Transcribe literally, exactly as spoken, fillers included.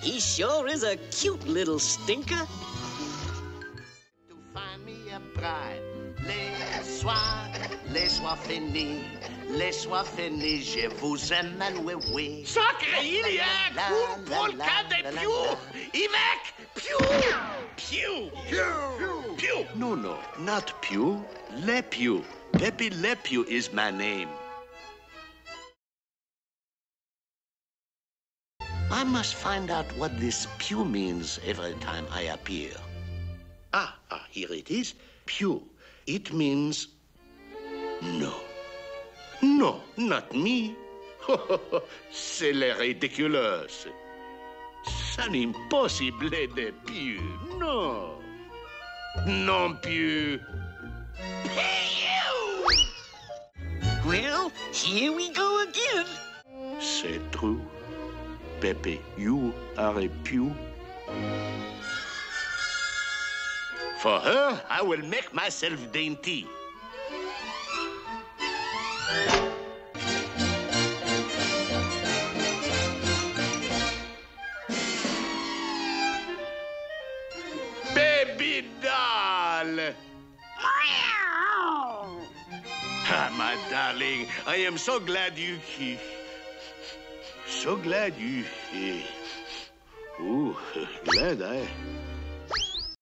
He sure is a cute little stinker. To find me a bride, les soirs, les soirs finis, les soirs finis, je vous aime, oui, oui. Sacré Iliac! Un volcan de Pew! Yvec! Pew! Pew! Pew! Pew! No, no, not Pew. Le Pew. Pepe Le Pew is my name. I must find out what this Pew means every time I appear. Ah, ah, here it is. Pew. It means no. No, not me. C'est le ridiculous. C'est impossible de Pew. No. Non Pew. Pew! Well, here we go again. C'est true. Pepe, you are a Pew. For her, I will make myself dainty. Baby doll! Ah, my darling, I am so glad you... So glad you... Ooh, glad I...